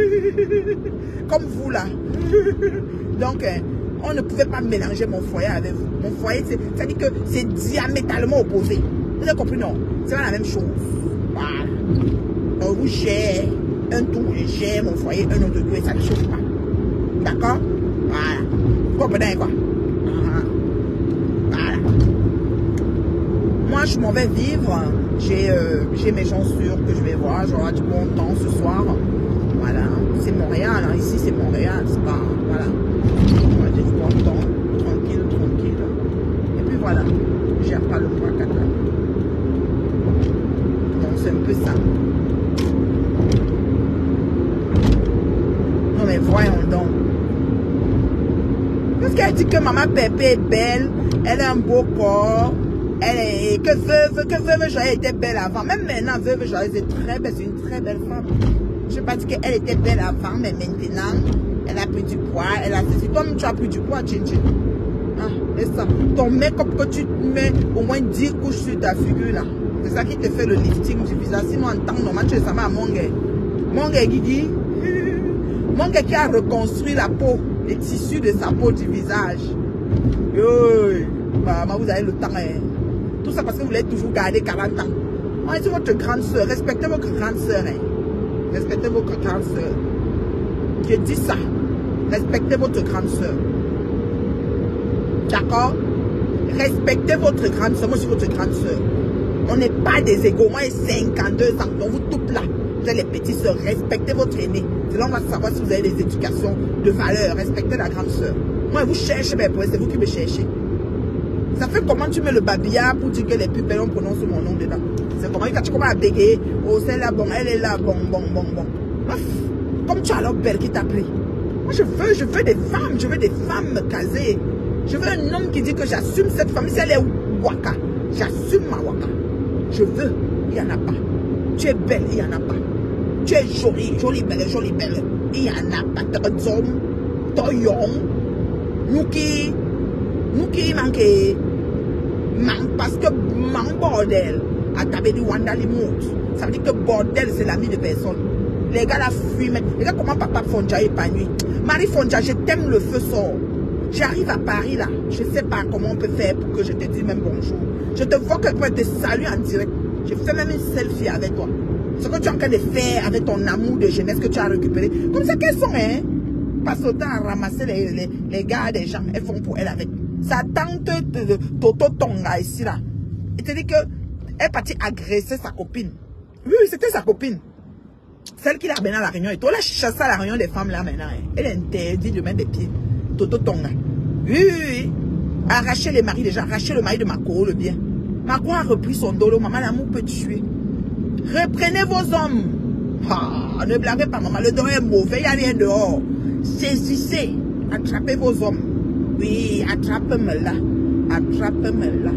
comme vous là. Donc, hein, on ne pouvait pas mélanger mon foyer avec vous. Mon foyer, ça dit que c'est diamétralement opposé. Vous avez compris, non? C'est pas la même chose. Voilà. Donc, vous gérez un tour, je gère mon foyer, un autre tour, et ça ne chauffe pas. D'accord? Voilà. Vous comprenez quoi? Voilà. Moi, je m'en vais vivre. J'ai euh, mes gens sûrs que je vais voir. J'aurai du bon temps ce soir. Voilà. C'est Montréal. Hein. Ici, c'est Montréal. C'est pas... Voilà. J'ai du bon temps. Tranquille, tranquille. Et puis voilà. Je gère pas le mois quatre. C'est un peu ça. Non mais voyons donc. Parce qu'elle dit que maman Pépé est belle, elle a un beau corps, elle est, que veuve, que veuve Joyeuse était belle avant. Même maintenant, veuve Joyeuse est très belle, c'est une très belle femme. Je n'ai pas dit qu'elle était belle avant, mais maintenant, elle a pris du poids, elle a ceci. Toi, tu as pris du poids, Tchin-Tchin. Ah, c'est ça. Ton make-up que tu mets au moins dix couches sur ta figure là. C'est ça qui te fait le lifting du visage. Sinon, en temps normal, tu es ça à mon gars. Mon gars, Guigui. Mon gars qui a reconstruit la peau, les tissus de sa peau du visage. Yo, bah, vous avez le temps. Hein. Tout ça parce que vous voulez toujours garder quarante ans. Moi, c'est votre grande soeur. Respectez votre grande soeur. Hein. Respectez votre grande soeur. Je dis ça. Respectez votre grande soeur. D'accord? Respectez votre grande soeur. Moi, je suis votre grande soeur. On n'est pas des égaux. Moi, j'ai cinquante-deux ans. Donc, vous toutes là, vous êtes les petites soeurs. Respectez votre aîné. C'est là on va savoir si vous avez des éducations de valeur. Respectez la grande soeur. Moi, vous cherchez mes points. C'est vous qui me cherchez. Ça fait comment tu mets le babillard pour dire que les plus belles, on prononce mon nom dedans. C'est comment quand tu commences à bégayer. Oh, c'est là, bon, elle est là, bon, bon, bon, bon. Comme tu as l'homme belle qui t'a pris. Moi, je veux, je veux des femmes, je veux des femmes casées. Je veux un homme qui dit que j'assume cette femme. Si elle est waka, j'assume ma waka. Je veux, il n'y en a pas. Tu es belle, il n'y en a pas. Tu es jolie, jolie, belle, jolie, belle. Il n'y en a pas. Tu es homme, tu es young. Nous qui, nous qui manquons, parce que mon bordel, à taper du Wanda Limout. Ça veut dire que bordel, c'est l'ami de personne. Les gars la fument. Regarde comment papa Fonja est épanoui. Marie Fonja, je t'aime, le feu sort. J'arrive à Paris là. Je ne sais pas comment on peut faire pour que je te dise même bonjour. Je te vois quelqu'un te salue en direct. Je fais même une selfie avec toi. Ce que tu es en train de faire avec ton amour de jeunesse que tu as récupéré. Comme ça qu'elles sont, hein. Passe autant à ramasser les, les, les gars des gens. Elles font pour elle avec. Sa tante Toto Tonga ici là. Elle te dit que elle est partie agresser sa copine. Oui, oui, c'était sa copine. Celle qui l'a amenée à la réunion. Et toi, elle a chassé à la réunion des femmes là maintenant. Hein. Elle est interdite de mettre des pieds. Toto Tonga. Oui, oui, oui. Arracher les maris déjà. Arracher le mari de Mako, le bien. Mako a repris son dolo. Maman, l'amour peut tuer. Reprenez vos hommes. Ah, ne blâmez pas, maman. Le dehors est mauvais. Il n'y a rien dehors. Saisissez. Attrapez vos hommes. Oui, attrape-moi là. Attrape-moi là.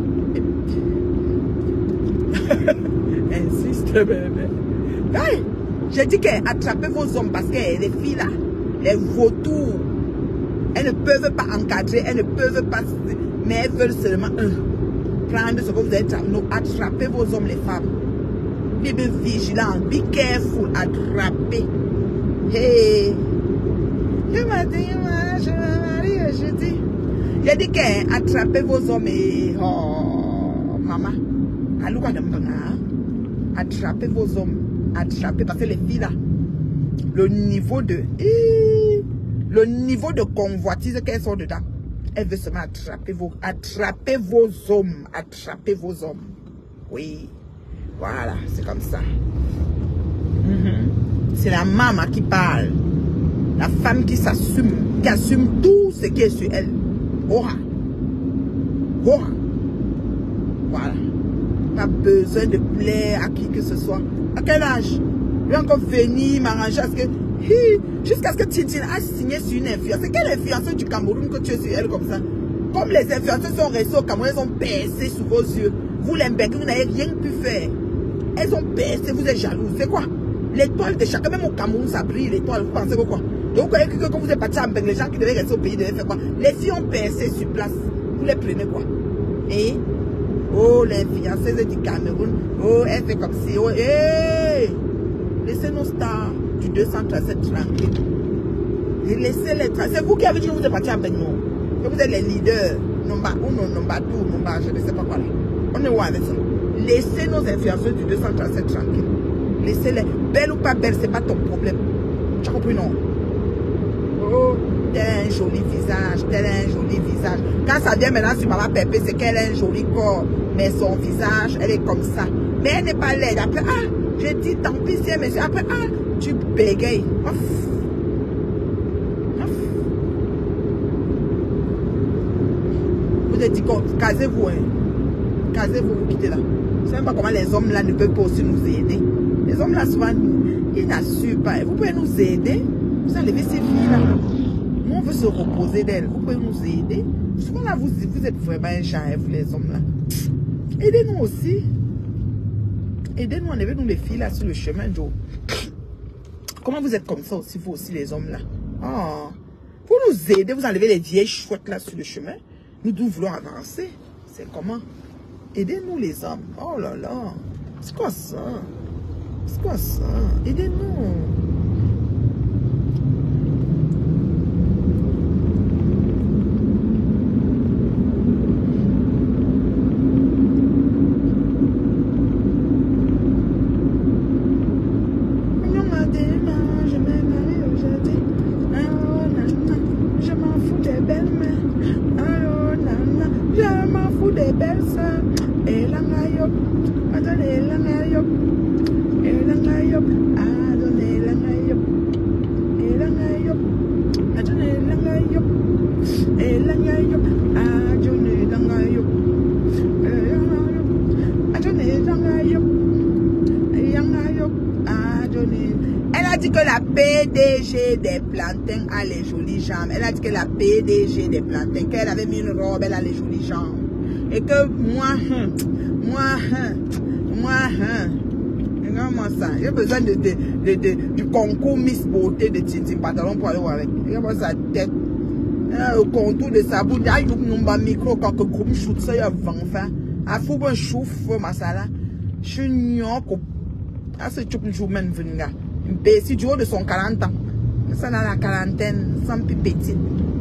Insiste, bébé. Hey, j'ai dit qu'attrapez vos hommes parce que les filles là, les vautours, elles ne peuvent pas encadrer, elles ne peuvent pas, mais elles veulent seulement un. Prendre ce que vous êtes. Non, attrapez vos hommes, les femmes. Be vigilant, be careful, attrapez. Hey, je m'ai dit, je m'ai je dis. J'ai dit qu'attrapez vos hommes et oh, maman. Attrapez vos hommes. Attrapez. Parce que les filles là, le niveau de le niveau de convoitise qu'elles sont dedans, elles veulent seulement attraper vos, attraper vos hommes. Attrapez vos hommes. Oui. Voilà, c'est comme ça. Mm-hmm. C'est la maman qui parle. La femme qui s'assume, qui assume tout ce qui est sur elle. Oh, oh. Voilà. Pas besoin de plaire à qui que ce soit. À quel âge? Je vais encore venir m'arranger à ce que... Jusqu'à ce que Titine a signé sur une influenceuse. Quelle influenceuse du Cameroun que tu es sur elle comme ça? Comme les influenceuses sont restés au Cameroun, elles ont percé sous vos yeux. Vous, les Mbeki, vous n'avez rien pu faire. Elles ont percé, vous êtes jaloux. C'est quoi? L'étoile de chacun, même au Cameroun, ça brille, l'étoile. Vous pensez que quoi? Donc, vous croyez que quand vous êtes parti à Mbeki, les gens qui devaient rester au pays devaient faire quoi? Les filles ont percé sur place. Vous les prenez quoi? Et, oh, les fiancées du Cameroun, oh, elle fait comme si, oh, hé! Hey, laissez nos stars du deux cent trente-sept tranquilles. Laissez-les tranquilles. C'est vous qui avez dit que vous êtes parti à Mbeki. Que vous êtes les leaders. Nomba uno, nomba deux, nomba, je ne sais pas quoi là. On est où avec ça? Laissez nos influenceurs du deux cent trente-sept tranquilles. Laissez-les. Belle ou pas belle, c'est pas ton problème. Tu as compris, non? Oh, tel un joli visage, tel un joli visage. Quand ça vient maintenant sur Maman Pépé, c'est qu'elle a un joli corps. Mais son visage, elle est comme ça. Mais elle n'est pas laide. Après, ah, j'ai dit, tant pis, c'est monsieur. Après, ah, tu bégayes. Ouf. Ouf. Vous êtes dit, casez-vous, hein. Casez-vous, vous quittez là. Je ne sais même pas comment les hommes là ne peuvent pas aussi nous aider. Les hommes là, souvent, ils n'assurent pas. Vous pouvez nous aider. Vous enlevez ces filles là. Nous, on veut se reposer d'elles. Vous pouvez nous aider. Souvent là, vous, vous êtes vraiment un genre, vous les hommes là. Aidez-nous aussi. Aidez-nous, enlevez-nous les filles là sur le chemin, Joe. Comment vous êtes comme ça aussi, vous aussi les hommes là? Oh. Vous nous aidez, vous enlevez les vieilles chouettes là sur le chemin. Nous, nous voulons avancer. C'est comment? Aidez-nous les hommes. Oh là là. C'est quoi ça? C'est quoi ça? Aidez-nous. dit que la P D G des plantains a les jolies jambes. Elle a dit que la P D G des plantains, qu'elle avait mis une robe, elle a les jolies jambes. Et que moi, hein, moi, hein, moi, hein, regarde-moi ça. J'ai besoin de, de, de, de, du concours Miss Beauté de Titi Pantalon pour aller voir avec. Regarde-moi sa tête. Au contour de sa bouche. Il y a un micro quand que groupe shoot ça, il y a vingt enfin. A faut un chouf, masala. Je suis nyoko. Ah, c'est tout le jour même venir. Si du haut de son quarante ans. Ça dans la quarantaine, sans plus petit.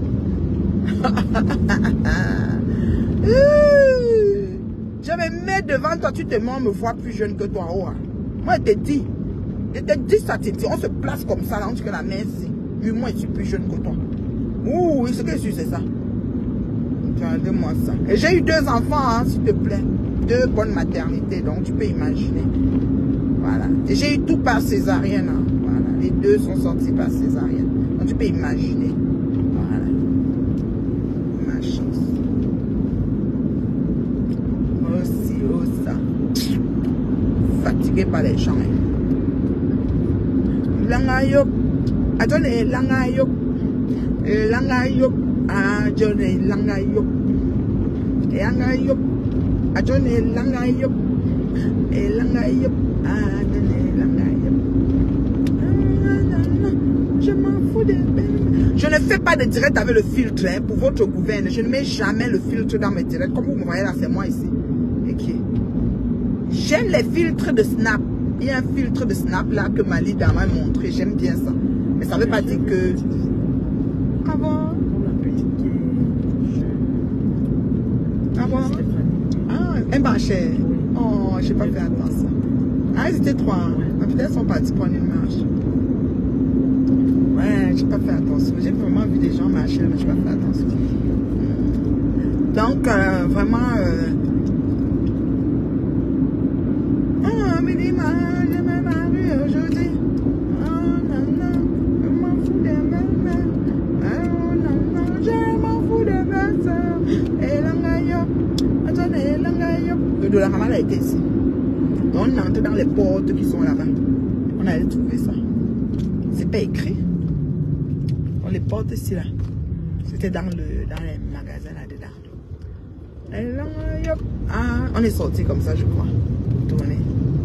Je me mets devant toi, tu te mets, on me voit plus jeune que toi. Oh. Moi, je te dis. Je te dis ça, on se place comme ça, là, on dit que la main, c'est. Mais moi, je suis plus jeune que toi. Ouh, ce que je suis, c'est ça. Regardez-moi ça. Et j'ai eu deux enfants, hein, s'il te plaît. Deux bonnes maternités, donc tu peux imaginer. Voilà. Et j'ai eu tout par césarienne. Hein. Voilà. Les deux sont sortis par césarienne. Donc tu peux imaginer. Voilà. Ma chance. Aussi, oh ça. Fatigué par les gens. Langayok. Attendez, langayok. Langayok. Ah, Johnny, langayok. Langayok. Attendez, langayok. Langayok. Ah, Johnny, langayok. Je m'en fous des belles. Je ne fais pas de direct avec le filtre hein, pour votre gouverne. Je ne mets jamais le filtre dans mes directs. Comme vous me voyez là, c'est moi ici. Okay. J'aime les filtres de Snap. Il y a un filtre de Snap là que Mali m'a montré. J'aime bien ça. Mais ça ne veut pas dire que... Ah bon? Ah bon? Ah, un marché. Oh, j'ai pas fait attention. Ah, ils étaient trois. Peut-être qu'ils sont partis prendre une marche. Ouais, j'ai pas fait attention. J'ai vraiment vu des gens marcher, mais j'ai pas fait attention. Donc, euh, vraiment... Euh... Oh, mais dis-moi, je me marie aujourd'hui. Oh, non, non, je m'en fous des mêmes. Oh, non, non, je m'en fous des mêmes. Et l'angayop. Attendez, l'angayop. Le de la maman a été ici. On entre dans les portes qui sont là-bas. On allait trouver ça. C'est pas écrit. On les porte ici là. C'était dans le dans les magasins là-dedans. Ah, on est sorti comme ça, je crois. Tourner.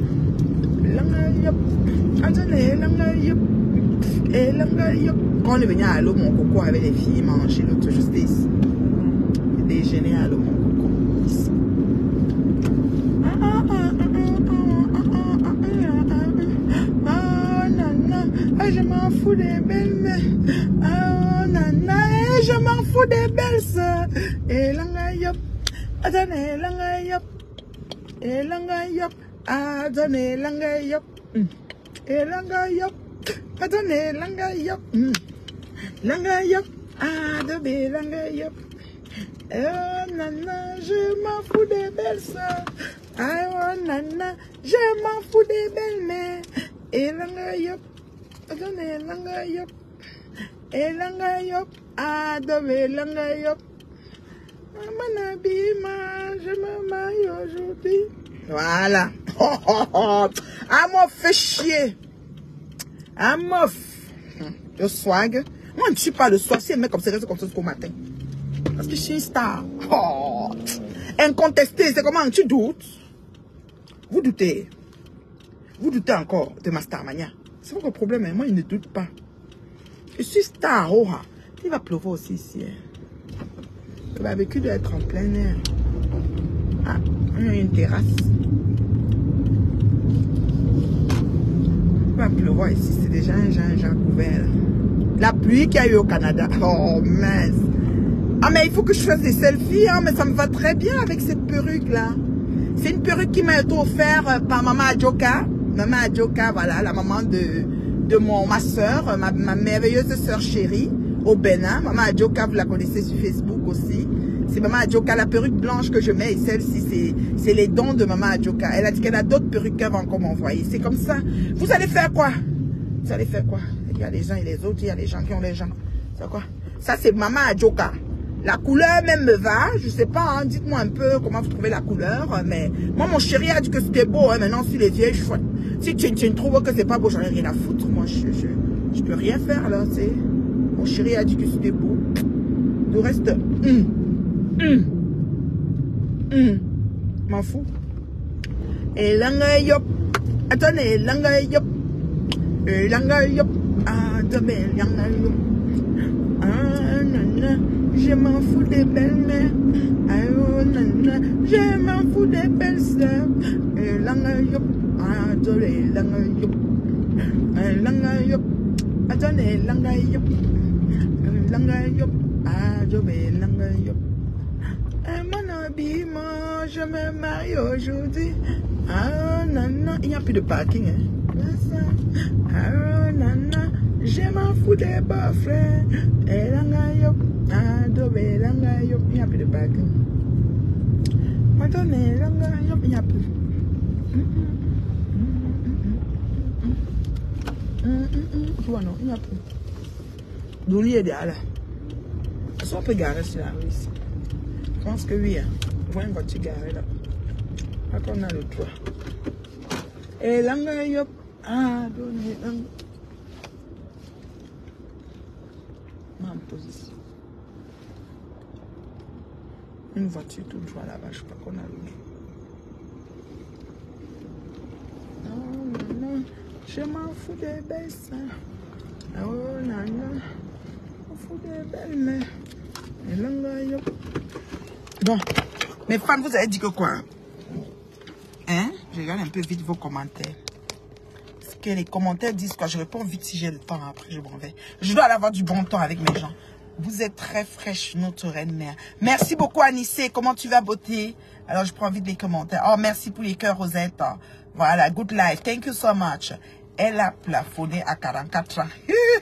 Quand on est venu à l'eau, mon coco avec les filles manger l'autre justice. Déjeuner à l'eau, mon coco. Ici. Je m'en fous des belles mains. Oh, nana, je m'en fous des belles soeurs. Et l'angayop, attendez, l'angayop. Et l'angayop, attendez, l'angayop. Et l'angayop, attendez, l'angayop. L'angayop, attendez, l'angayop. Oh, nana, je m'en fous des belles soeurs. Oh, nana, je m'en fous des belles mains. Et l'angayop. Attendez, l'angayop. Et l'angayop. Ah, demain, l'angayop. Maman Abima, je me marie aujourd'hui. Voilà. Oh, oh, oh. Ah, moi, fais chier. Ah, moi, le swag. Moi, je ne suis pas le swag. Si un mec comme ça, reste comme ça jusqu'au matin. Parce que je suis une star. Oh. Incontesté, c'est comment? Tu doutes? Vous doutez? Vous doutez encore de ma starmania? C'est votre problème, hein? Moi, il ne doute pas. Je suis star, oh, il va pleuvoir aussi ici. Hein. Le barbecue doit être en plein air. Ah, il y a une terrasse. Il va pleuvoir ici, c'est déjà un genre, un genre couvert. La pluie qu'il y a eu au Canada. Oh, mince. Ah, mais il faut que je fasse des selfies, hein, mais ça me va très bien avec cette perruque-là. C'est une perruque qui m'a été offerte par Maman Adjoka. Maman Adjoka, voilà, la maman de, de mon, ma soeur, ma, ma merveilleuse soeur chérie, au Bénin. Maman Adjoka, vous la connaissez sur Facebook aussi. C'est Maman Adjoka, la perruque blanche que je mets, et celle-ci, c'est les dons de Maman Adjoka. Elle a dit qu'elle a d'autres perruques qu'elle va encore m'envoyer. C'est comme ça. Vous allez faire quoi? Vous allez faire quoi? Il y a les uns et les autres, il y a les gens qui ont les gens. C'est quoi? Ça, c'est Maman Adjoka. La couleur même me va, je sais pas, hein, dites-moi un peu comment vous trouvez la couleur, mais moi mon chéri a dit que c'était beau, hein, maintenant sur les vieilles chouettes. Si tu, tu trouves que c'est pas beau, j'en ai rien à foutre. Moi, je, je, je peux rien faire là. C'est mon chéri a dit que c'était beau. Le reste, hum, hum, hum, m'en fous. Et langa yop, attendez, langa yop, et langa yop, ah, t'as langa yop, ah, nana, je m'en fous des belles-mères, ah, oh, nana, je m'en fous des belles-sœurs, et langa yop, ah, attendez, langa yop, et langa yop, attendez, langa yop, langa yop, ah, j'obéis, langa yop. Et mon habillement, je me marie aujourd'hui. Ah, nana, il n'y a plus de parking, hein. Ah, nana, je m'en fous des beaux-frères. Et langa yop, ah, dobé, langa yop, il n'y a plus de parking. Maintenant, langa yop, il n'y a plus. Tu vois, non, il n'y a plus. Douli est derrière là. Est-ce qu'on peut garer sur la rue ici? Je pense que oui, hein. Je vois une voiture garée là. Là qu'on a le toit. Et langa yop. Ah, donnez langa. Ma position. Une voiture tout droit là-bas. Je sais pas qu'on a le. Oh non, je m'en fous des belles seins. Oh non, non. Je m'en fous des belles mains. Et langa yop. Bon, mes fans, vous avez dit que quoi? Hein? Je regarde un peu vite vos commentaires. Ce que les commentaires disent, quoi. Je réponds vite si j'ai le temps. Après, je m'en vais. Je dois avoir du bon temps avec mes gens. Vous êtes très fraîche, notre reine mère. Merci beaucoup, Anissé. Comment tu vas, beauté? Alors, je prends vite les commentaires. Oh, merci pour les cœurs, Rosette. Voilà, good life. Thank you so much. Elle a plafonné à quarante-quatre ans.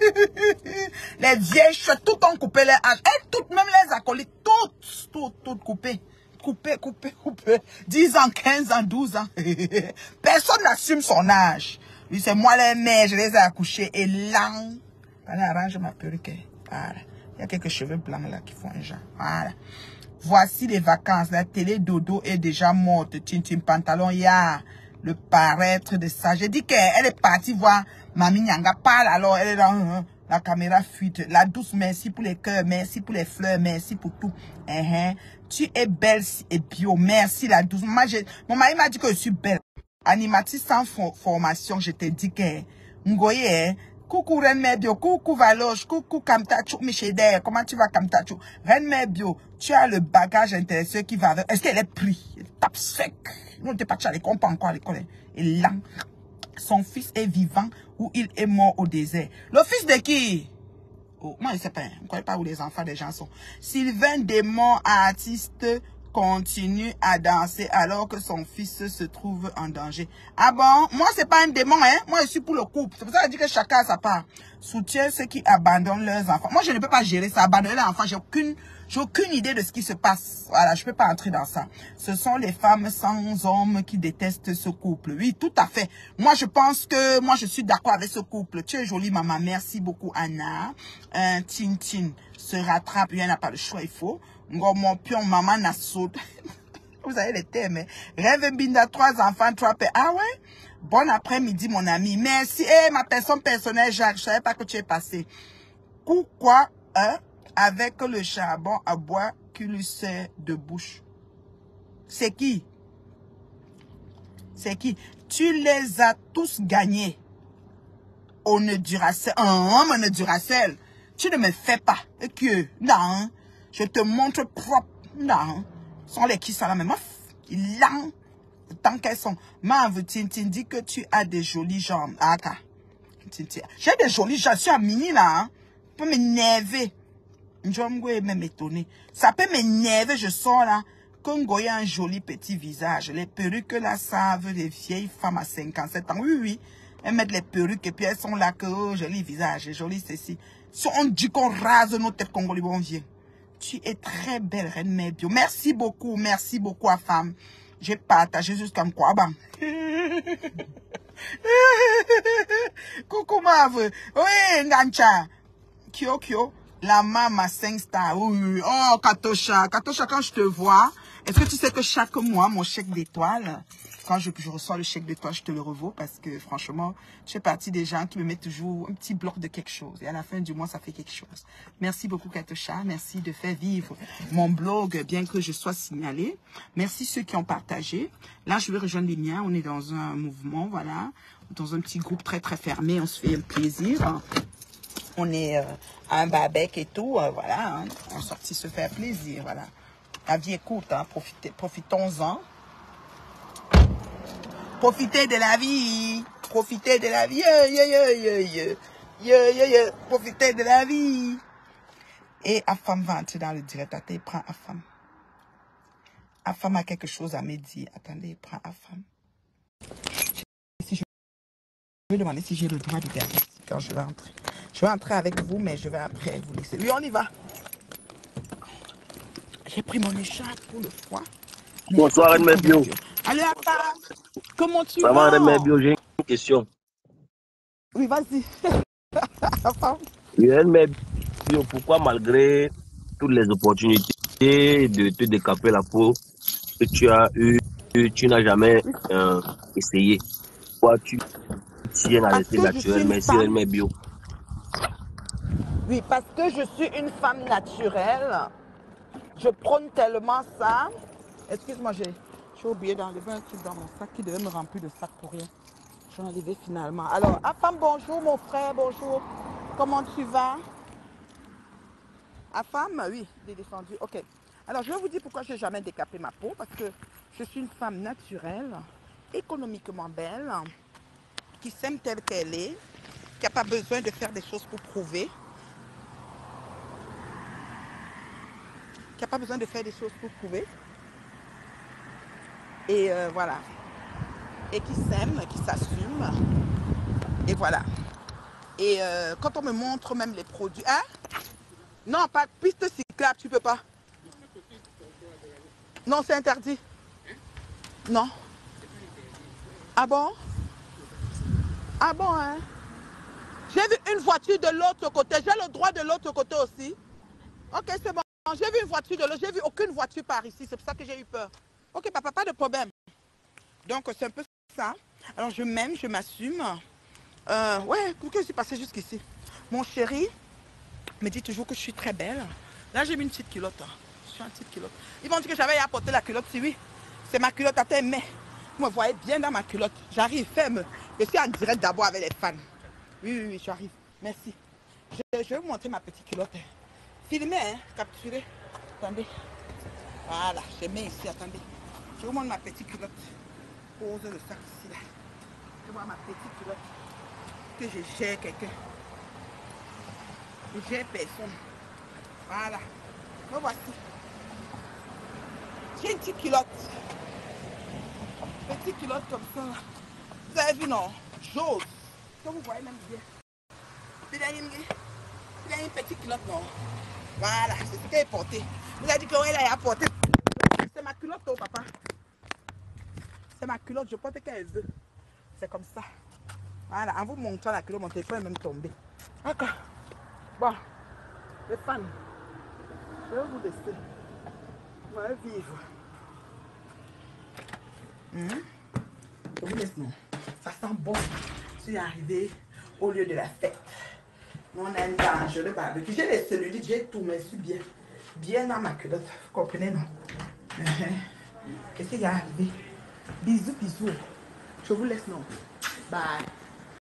Les vieilles chouettes, tout ont coupé les âges. Elles, toutes, même les acolytes, toutes, toutes, toutes coupées. Coupées, coupées, coupées. dix ans, quinze ans, douze ans. Personne n'assume son âge. Oui, c'est moi les mères, je les ai accouchées. Et là, allez, arrange ma perruque. Voilà. Il y a quelques cheveux blancs là qui font un genre. Voilà. Voici les vacances. La télé dodo est déjà morte. Tintin pantalon, il y a le paraître de ça. J'ai dit qu'elle est partie voir Mamie Nyanga parle. Alors elle est dans euh, la caméra fuite. La douce, merci pour les cœurs, merci pour les fleurs, merci pour tout. Uh -huh. Tu es belle et bio. Merci la douce. Moi, mon mari m'a dit que je suis belle. Animatrice sans for formation, je te dis que Ngoye, coucou Reine Bio, coucou Valoche, coucou Kamtachou, Michedère, comment tu vas Kamtachou? Reine Bio, tu as le bagage intéressant qui va avec. Est-ce qu'elle est pris? Elle tape sec. Nous ne t'es pas les comprends encore à l'école. Et là, son fils est vivant ou il est mort au désert. Le fils de qui? Oh, moi, je ne sais pas. Je ne connais pas où les enfants des gens sont. Sylvain Démon, artiste, continue à danser alors que son fils se trouve en danger. Ah bon? Moi, c'est pas un démon, hein? Moi, je suis pour le couple. C'est pour ça que je dis que chacun a sa part. Soutient ceux qui abandonnent leurs enfants. Moi, je ne peux pas gérer ça. Abandonner leurs enfants, j'ai aucune, j'ai aucune idée de ce qui se passe. Voilà, je peux pas entrer dans ça. Ce sont les femmes sans hommes qui détestent ce couple. Oui, tout à fait. Moi, je pense que, moi, je suis d'accord avec ce couple. Tu es jolie, maman. Merci beaucoup, Anna. Un Tintin se rattrape. Il n'y en a pas le choix, il faut. Mon pion, maman n'a sauté. Vous avez les thèmes. Hein? Rêve Binda, trois enfants, trois pères. Ah ouais? Bon après-midi, mon ami. Merci. Eh, hey, ma personne personnelle, Jacques, je savais pas que tu es passé. Pourquoi, hein, avec le charbon à bois qui lui sert de bouche? C'est qui? C'est qui? Tu les as tous gagnés. On ne Duracell. Oh, on ne Duracell. Tu ne me fais pas. Et que, non. Je te montre propre. Non. Sont les qui sont là, mais meuf. Ils l'ont. Tant qu'elles sont. Mave, Tintin dit que tu as des jolies jambes. Ah, j'ai des jolies jambes. Je suis à mini là. Hein. Ça peut m'énerver. Je vais même m'étonner. Ça peut m'énerver. Je sors là. Congo a un joli petit visage. Les perruques là savent les vieilles femmes à cinquante-sept ans. Oui, oui. Elles mettent les perruques et puis elles sont là que oh, joli visage, joli ceci. Si on dit qu'on rase nos têtes congolais, bon vieux. Tu es très belle, Reine Bio. Merci beaucoup, merci beaucoup à femme. J'ai partagé jusqu'à quoi, bam. Coucou, Mave. Oui, Ngancha. Kyo, Kyo. La maman cinq stars. Oui. Oh, Katosha. Katosha, quand je te vois, est-ce que tu sais que chaque mois, mon chèque d'étoiles, quand je, je reçois le chèque de toi, je te le revaux parce que franchement, je fais partie des gens qui me mettent toujours un petit bloc de quelque chose. Et à la fin du mois, ça fait quelque chose. Merci beaucoup, Katosha. Merci de faire vivre mon blog, bien que je sois signalée. Merci ceux qui ont partagé. Là, je vais rejoindre les miens. On est dans un mouvement, voilà, dans un petit groupe très, très fermé. On se fait un plaisir. On est euh, à un barbecue et tout, euh, voilà. Hein. On est sorti se faire plaisir, voilà. La vie est courte, hein. Profitez, profitons-en. Profitez de la vie. Profitez de la vie. Yeah, yeah, yeah, yeah, yeah. Yeah, yeah, yeah. Profitez de la vie. Et Afam va entrer dans le direct. Attendez, prends Afam. Afam a quelque chose à me dire. Attendez, prends Afam. Si je vais demander si j'ai le droit de garder quand je vais entrer. Je vais entrer avec vous, mais je vais après vous laisser. Oui, on y va. J'ai pris mon écharpe pour le froid. Bonsoir, René Bio. Allez, Afam. Comment tu Ça vas? va, René Bio, j'ai une question. Oui, vas-y. Afam. René Bio, pourquoi malgré toutes les opportunités de te décaper la peau que tu as eu, tu n'as jamais euh, essayé? Pourquoi tu tiens à Parce rester que je suis naturel? une Merci, femme. René Bio. Oui, parce que je suis une femme naturelle. Je prône tellement ça. Excuse-moi, j'ai oublié d'enlever un truc dans mon sac qui devait me remplir de sac pour rien. Je l'ai enlevé finalement. Alors, Afam, bonjour mon frère, bonjour. Comment tu vas? Afam, oui, il est descendu. Ok. Alors, je vais vous dire pourquoi je n'ai jamais décapé ma peau. Parce que je suis une femme naturelle, économiquement belle, qui s'aime telle qu'elle est, qui n'a pas besoin de faire des choses pour prouver. Qui n'a pas besoin de faire des choses pour prouver. Et euh, voilà. Et qui s'aime, qui s'assume. Et voilà. Et euh, quand on me montre même les produits... Hein? Non, pas piste cyclable, tu peux pas. Non, c'est interdit. Non. Ah bon? Ah bon, hein? J'ai vu une voiture de l'autre côté. J'ai le droit de l'autre côté aussi. Ok, c'est bon. J'ai vu une voiture de l'autre. J'ai vu aucune voiture par ici. C'est pour ça que j'ai eu peur. Ok, papa, pas de problème. Donc, c'est un peu ça. Alors, je m'aime, je m'assume. Euh, ouais, qu'est-ce qui s'est passé jusqu'ici? Mon chéri me dit toujours que je suis très belle. Là, j'ai mis une petite culotte. Je suis une petite culotte. Ils m'ont dit que j'avais apporté la culotte. Si oui, c'est ma culotte à tes mains. Vous me voyez bien dans ma culotte. J'arrive, ferme. Je suis en direct d'abord avec les fans. Oui, oui, oui, j'arrive. Merci. Je, je vais vous montrer ma petite culotte. Filmez, hein, capturez. Attendez. Voilà, je mets ici, attendez. Je vous montre ma petite culotte. Pose le sac ici, là. Je vois ma petite culotte. Que je gère quelqu'un. Je gère personne. Voilà. Me voici. J'ai une petite culotte. Petite culotte comme ça. Vous avez vu, non? J'ose. Que vous voyez même bien. Il a une, il a une petite culotte, non? Voilà, c'est ce qu'elle a porté. Vous avez dit qu'elle a apporté. C'est ma culotte, oh papa. C'est ma culotte, je porte qu'elle veut. C'est comme ça. Voilà, en vous montrant la culotte, mon téléphone est même tombé. D'accord. Bon, les fans, je vais vous laisser. Vous allez vivre. Mmh. Je vous laisse, non. Ça sent bon. Je suis arrivée au lieu de la fête. On a une dange, le barbecue. J'ai les cellulites, j'ai tout, mais je suis bien. Bien dans ma culotte. Vous comprenez, non? Qu'est-ce qui est arrivé? Bisous, bisous. Je vous laisse, non. Bye.